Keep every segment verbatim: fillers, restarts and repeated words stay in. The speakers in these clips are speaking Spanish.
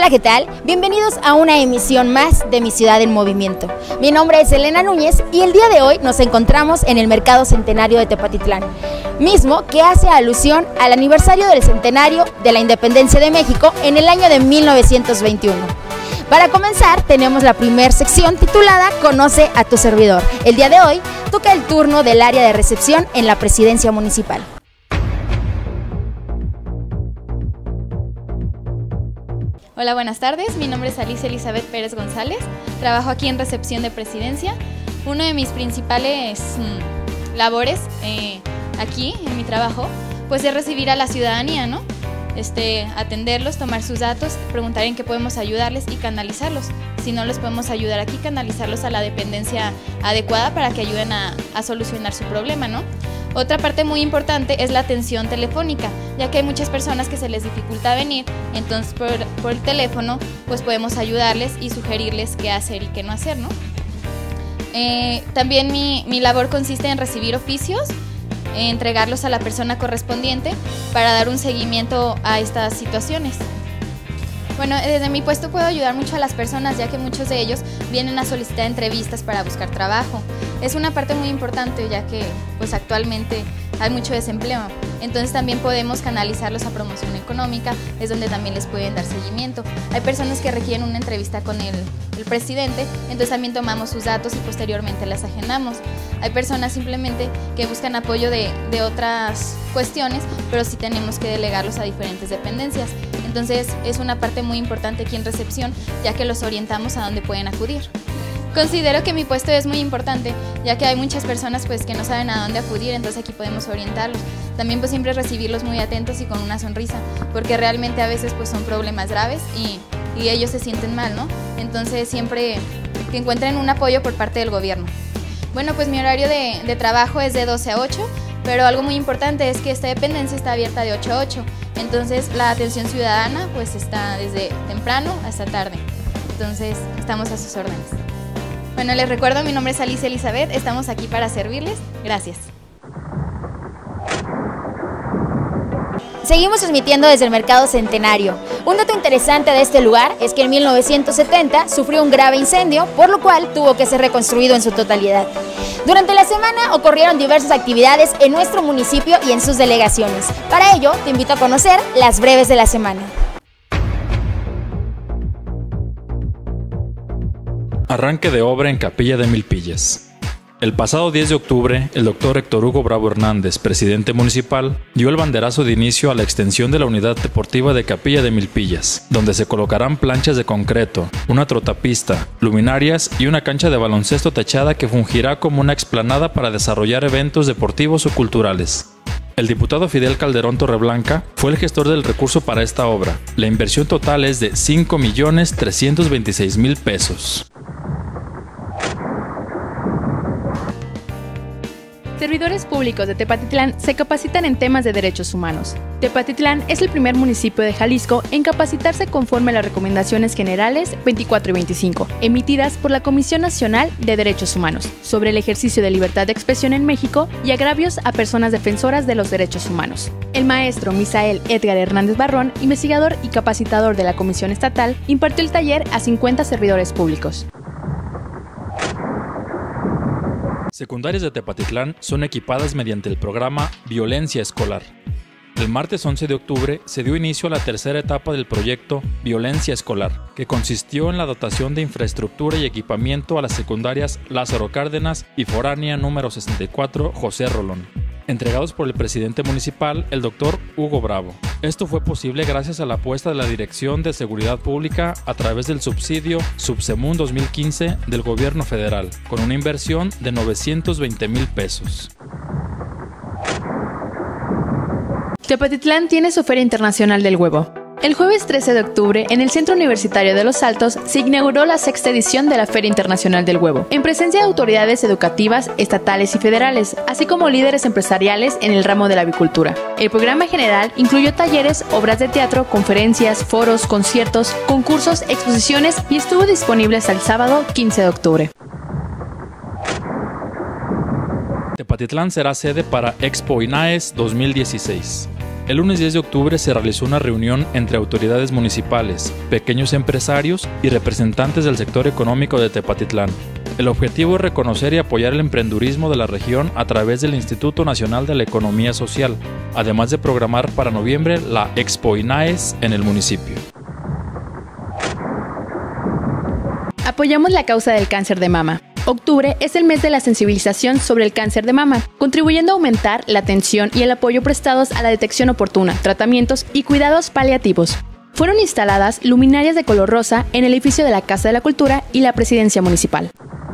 Hola, ¿qué tal? Bienvenidos a una emisión más de Mi Ciudad en Movimiento. Mi nombre es Elena Núñez y el día de hoy nos encontramos en el Mercado Centenario de Tepatitlán, mismo que hace alusión al aniversario del centenario de la Independencia de México en el año de mil novecientos veintiuno. Para comenzar, tenemos la primera sección titulada Conoce a tu servidor. El día de hoy toca el turno del área de recepción en la Presidencia Municipal. Hola, buenas tardes. Mi nombre es Alicia Elizabeth Pérez González. Trabajo aquí en recepción de Presidencia. Uno de mis principales mmm, labores eh, aquí en mi trabajo, pues es recibir a la ciudadanía, ¿no? Este, atenderlos, tomar sus datos, preguntar en qué podemos ayudarles y canalizarlos. Si no les podemos ayudar aquí, canalizarlos a la dependencia adecuada para que ayuden a, a solucionar su problema, ¿no? Otra parte muy importante es la atención telefónica, ya que hay muchas personas que se les dificulta venir, entonces por, por el teléfono pues podemos ayudarles y sugerirles qué hacer y qué no hacer, ¿no? Eh, también mi, mi labor consiste en recibir oficios, eh, entregarlos a la persona correspondiente para dar un seguimiento a estas situaciones. Bueno, desde mi puesto puedo ayudar mucho a las personas, ya que muchos de ellos vienen a solicitar entrevistas para buscar trabajo. Es una parte muy importante, ya que pues actualmente hay mucho desempleo. Entonces también podemos canalizarlos a promoción económica, es donde también les pueden dar seguimiento. Hay personas que requieren una entrevista con el, el presidente, entonces también tomamos sus datos y posteriormente las agendamos. Hay personas simplemente que buscan apoyo de, de otras cuestiones, pero sí tenemos que delegarlos a diferentes dependencias. Entonces es una parte muy importante aquí en recepción, ya que los orientamos a dónde pueden acudir. Considero que mi puesto es muy importante, ya que hay muchas personas pues, que no saben a dónde acudir, entonces aquí podemos orientarlos. También pues siempre recibirlos muy atentos y con una sonrisa, porque realmente a veces pues son problemas graves y, y ellos se sienten mal, ¿no? Entonces siempre que encuentren un apoyo por parte del gobierno. Bueno, pues mi horario de, de trabajo es de doce a ocho, pero algo muy importante es que esta dependencia está abierta de ocho a ocho, entonces la atención ciudadana pues está desde temprano hasta tarde, entonces estamos a sus órdenes. Bueno, les recuerdo, mi nombre es Alicia Elizabeth, estamos aquí para servirles. Gracias. Seguimos transmitiendo desde el Mercado Centenario. Un dato interesante de este lugar es que en mil novecientos setenta sufrió un grave incendio, por lo cual tuvo que ser reconstruido en su totalidad. Durante la semana ocurrieron diversas actividades en nuestro municipio y en sus delegaciones. Para ello, te invito a conocer las breves de la semana. Arranque de obra en Capilla de Milpillas. El pasado diez de octubre, el doctor Héctor Hugo Bravo Hernández, presidente municipal, dio el banderazo de inicio a la extensión de la unidad deportiva de Capilla de Milpillas, donde se colocarán planchas de concreto, una trotapista, luminarias y una cancha de baloncesto techada que fungirá como una explanada para desarrollar eventos deportivos o culturales. El diputado Fidel Calderón Torreblanca fue el gestor del recurso para esta obra. La inversión total es de cinco millones trescientos veintiséis mil pesos. Servidores públicos de Tepatitlán se capacitan en temas de derechos humanos. Tepatitlán es el primer municipio de Jalisco en capacitarse conforme a las recomendaciones generales veinticuatro y veinticinco, emitidas por la Comisión Nacional de Derechos Humanos, sobre el ejercicio de libertad de expresión en México y agravios a personas defensoras de los derechos humanos. El maestro Misael Edgar Hernández Barrón, investigador y capacitador de la Comisión Estatal, impartió el taller a cincuenta servidores públicos. Secundarias de Tepatitlán son equipadas mediante el programa Violencia Escolar. El martes once de octubre se dio inicio a la tercera etapa del proyecto Violencia Escolar, que consistió en la dotación de infraestructura y equipamiento a las secundarias Lázaro Cárdenas y Foránea número sesenta y cuatro José Rolón, entregados por el presidente municipal, el doctor Hugo Bravo. Esto fue posible gracias a la apuesta de la Dirección de Seguridad Pública a través del subsidio Subsemun dos mil quince del gobierno federal, con una inversión de novecientos veinte mil pesos. Tepatitlán tiene su Feria Internacional del Huevo. El jueves trece de octubre, en el Centro Universitario de Los Altos, se inauguró la sexta edición de la Feria Internacional del Huevo, en presencia de autoridades educativas, estatales y federales, así como líderes empresariales en el ramo de la avicultura. El programa general incluyó talleres, obras de teatro, conferencias, foros, conciertos, concursos, exposiciones y estuvo disponible hasta el sábado quince de octubre. Tepatitlán será sede para Expo INAES dos mil dieciséis. El lunes diez de octubre se realizó una reunión entre autoridades municipales, pequeños empresarios y representantes del sector económico de Tepatitlán. El objetivo es reconocer y apoyar el emprendurismo de la región a través del Instituto Nacional de la Economía Social, además de programar para noviembre la Expo INAES en el municipio. Apoyamos la causa del cáncer de mama. Octubre es el mes de la sensibilización sobre el cáncer de mama, contribuyendo a aumentar la atención y el apoyo prestados a la detección oportuna, tratamientos y cuidados paliativos. Fueron instaladas luminarias de color rosa en el edificio de la Casa de la Cultura y la Presidencia Municipal.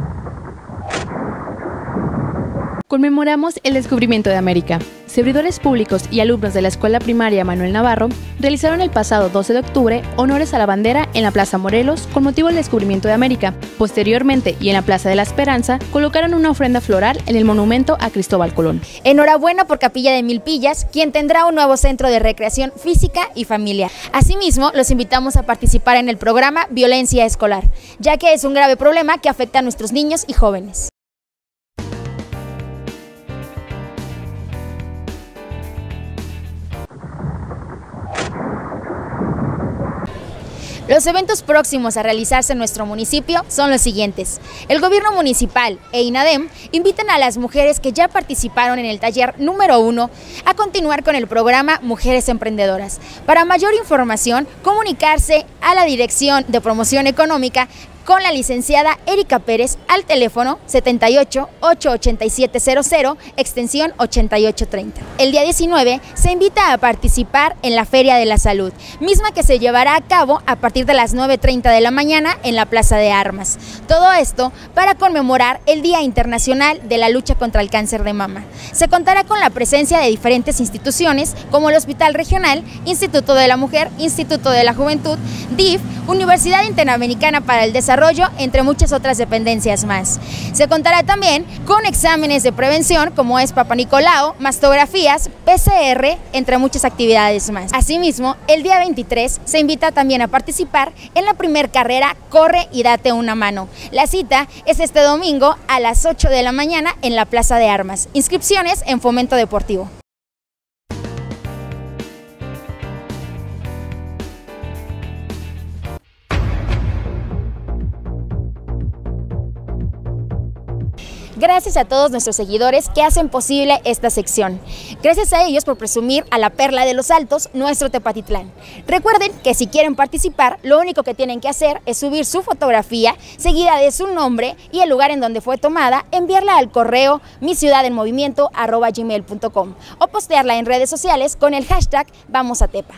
Conmemoramos el descubrimiento de América. Servidores públicos y alumnos de la Escuela Primaria Manuel Navarro realizaron el pasado doce de octubre honores a la bandera en la Plaza Morelos con motivo del descubrimiento de América. Posteriormente, y en la Plaza de la Esperanza, colocaron una ofrenda floral en el monumento a Cristóbal Colón. Enhorabuena por Capilla de Milpillas, quien tendrá un nuevo centro de recreación física y familiar. Asimismo, los invitamos a participar en el programa Violencia Escolar, ya que es un grave problema que afecta a nuestros niños y jóvenes. Los eventos próximos a realizarse en nuestro municipio son los siguientes. El gobierno municipal e INADEM invitan a las mujeres que ya participaron en el taller número uno a continuar con el programa Mujeres Emprendedoras. Para mayor información, comunicarse a la Dirección de Promoción Económica con la licenciada Erika Pérez al teléfono setenta y ocho, ochocientos ochenta y siete cero cero, extensión ochenta y ocho treinta. El día diecinueve se invita a participar en la Feria de la Salud, misma que se llevará a cabo a partir de las nueve treinta de la mañana en la Plaza de Armas. Todo esto para conmemorar el Día Internacional de la Lucha contra el Cáncer de Mama. Se contará con la presencia de diferentes instituciones como el Hospital Regional, Instituto de la Mujer, Instituto de la Juventud, D I F, Universidad Interamericana para el Desarrollo, entre muchas otras dependencias más. Se contará también con exámenes de prevención como es Papa Nicolau, mastografías, P C R, entre muchas actividades más. Asimismo, el día veintitrés se invita también a participar en la primer carrera Corre y Date una Mano. La cita es este domingo a las ocho de la mañana en la Plaza de Armas. Inscripciones en Fomento Deportivo. Gracias a todos nuestros seguidores que hacen posible esta sección. Gracias a ellos por presumir a la perla de los Altos, nuestro Tepatitlán. Recuerden que si quieren participar, lo único que tienen que hacer es subir su fotografía, seguida de su nombre y el lugar en donde fue tomada, enviarla al correo miciudadenmovimiento arroba gmail punto com o postearla en redes sociales con el hashtag Vamos a Tepa.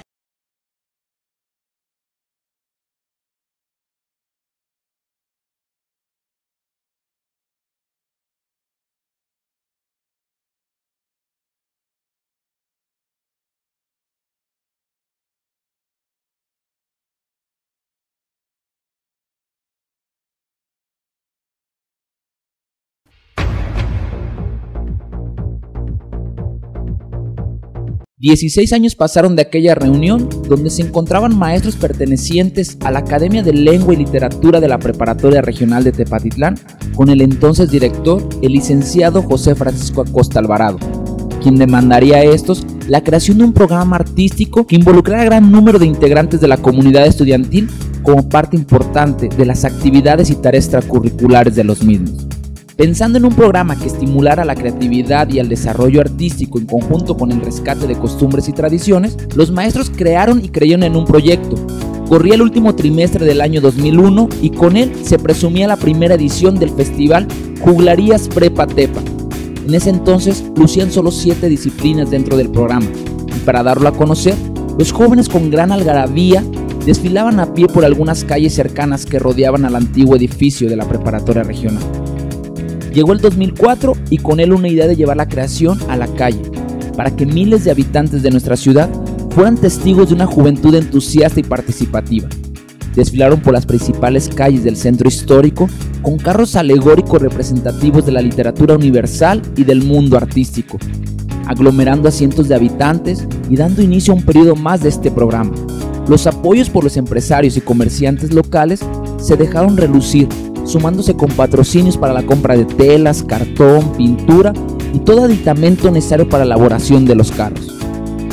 dieciséis años pasaron de aquella reunión donde se encontraban maestros pertenecientes a la Academia de Lengua y Literatura de la Preparatoria Regional de Tepatitlán con el entonces director, el licenciado José Francisco Acosta Alvarado, quien demandaría a estos la creación de un programa artístico que involucrara a gran número de integrantes de la comunidad estudiantil como parte importante de las actividades y tareas extracurriculares de los mismos. Pensando en un programa que estimulara la creatividad y el desarrollo artístico en conjunto con el rescate de costumbres y tradiciones, los maestros crearon y creyeron en un proyecto. Corría el último trimestre del año dos mil uno y con él se presumía la primera edición del festival Juglarías Prepa Tepa. En ese entonces lucían solo siete disciplinas dentro del programa y para darlo a conocer, los jóvenes con gran algarabía desfilaban a pie por algunas calles cercanas que rodeaban al antiguo edificio de la Preparatoria Regional. Llegó el dos mil cuatro y con él una idea de llevar la creación a la calle, para que miles de habitantes de nuestra ciudad fueran testigos de una juventud entusiasta y participativa. Desfilaron por las principales calles del centro histórico con carros alegóricos representativos de la literatura universal y del mundo artístico, aglomerando a cientos de habitantes y dando inicio a un periodo más de este programa. Los apoyos por los empresarios y comerciantes locales se dejaron relucir, sumándose con patrocinios para la compra de telas, cartón, pintura y todo aditamento necesario para la elaboración de los carros.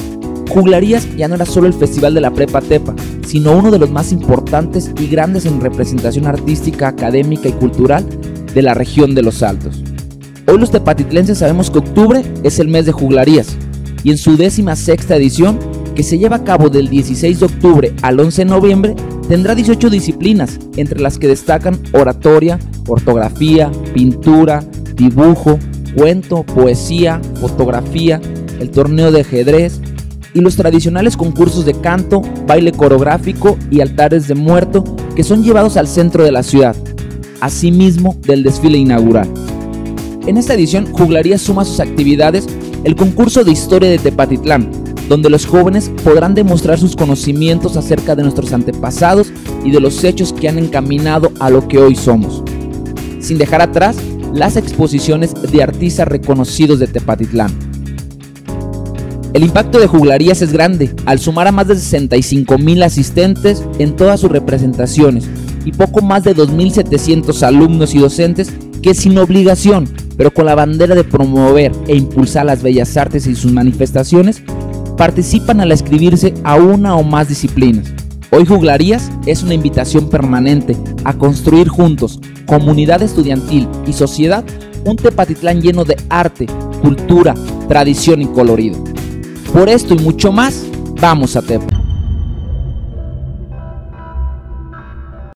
Juglarías ya no era solo el festival de la Prepa Tepa, sino uno de los más importantes y grandes en representación artística, académica y cultural de la región de los Altos. Hoy los tepatitlenses sabemos que octubre es el mes de Juglarías, y en su décima sexta edición, que se lleva a cabo del dieciséis de octubre al once de noviembre, tendrá dieciocho disciplinas, entre las que destacan oratoria, ortografía, pintura, dibujo, cuento, poesía, fotografía, el torneo de ajedrez y los tradicionales concursos de canto, baile coreográfico y altares de muerto que son llevados al centro de la ciudad, asimismo del desfile inaugural. En esta edición, Juglarías suma a sus actividades el concurso de historia de Tepatitlán, donde los jóvenes podrán demostrar sus conocimientos acerca de nuestros antepasados y de los hechos que han encaminado a lo que hoy somos, sin dejar atrás las exposiciones de artistas reconocidos de Tepatitlán. El impacto de Juglarías es grande, al sumar a más de sesenta y cinco mil asistentes en todas sus representaciones y poco más de dos mil setecientos alumnos y docentes que sin obligación, pero con la bandera de promover e impulsar las bellas artes y sus manifestaciones, participan al inscribirse a una o más disciplinas. Hoy Juglarías es una invitación permanente a construir juntos, comunidad estudiantil y sociedad, un Tepatitlán lleno de arte, cultura, tradición y colorido. Por esto y mucho más, vamos a Tepa.